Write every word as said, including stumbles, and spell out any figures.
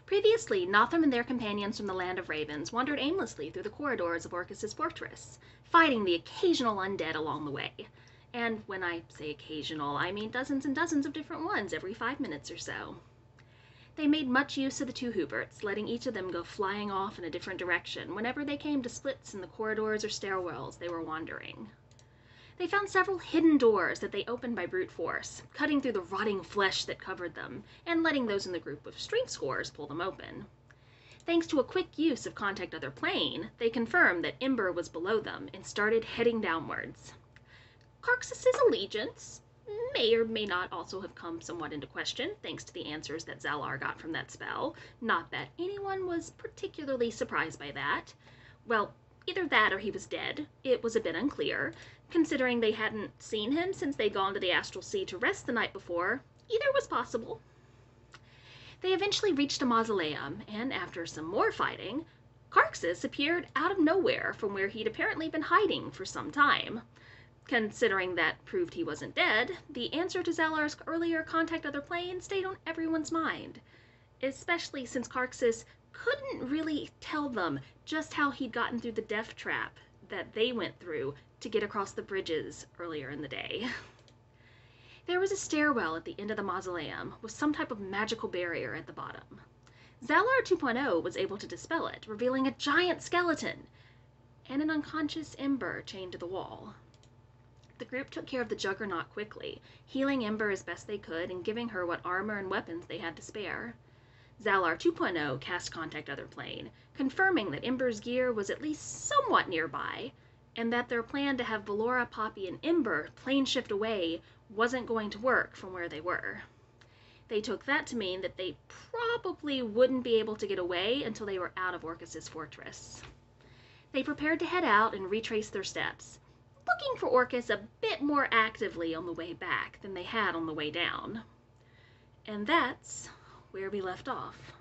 Previously, Notham and their companions from the Land of Ravens wandered aimlessly through the corridors of Orcus's fortress, fighting the occasional undead along the way. And when I say occasional, I mean dozens and dozens of different ones every five minutes or so. They made much use of the two Huberts, letting each of them go flying off in a different direction whenever they came to splits in the corridors or stairwells they were wandering. They found several hidden doors that they opened by brute force, cutting through the rotting flesh that covered them, and letting those in the group with strength scores pull them open. Thanks to a quick use of Contact Other Plane, they confirmed that Ember was below them and started heading downwards. Carxus's allegiance may or may not also have come somewhat into question, thanks to the answers that Zallar got from that spell. Not that anyone was particularly surprised by that. Well, either that or he was dead. It was a bit unclear, considering they hadn't seen him since they'd gone to the Astral Sea to rest the night before. Either was possible. They eventually reached a mausoleum, and after some more fighting, Carxus appeared out of nowhere from where he'd apparently been hiding for some time. Considering that proved he wasn't dead, the answer to Zallar's earlier Contact Other Plane stayed on everyone's mind, especially since Carxus couldn't really tell them just how he'd gotten through the death trap that they went through to get across the bridges earlier in the day. There was a stairwell at the end of the mausoleum with some type of magical barrier at the bottom. Zallar two point oh was able to dispel it, revealing a giant skeleton and an unconscious Ember chained to the wall. The group took care of the Juggernaut quickly, healing Ember as best they could and giving her what armor and weapons they had to spare. Zallar two point oh cast Contact Other Plane, confirming that Ember's gear was at least somewhat nearby, and that their plan to have Valora, Poppy, and Ember plane shift away wasn't going to work from where they were. They took that to mean that they probably wouldn't be able to get away until they were out of Orcus's fortress. They prepared to head out and retrace their steps, looking for Orcus a bit more actively on the way back than they had on the way down. And that's where we left off.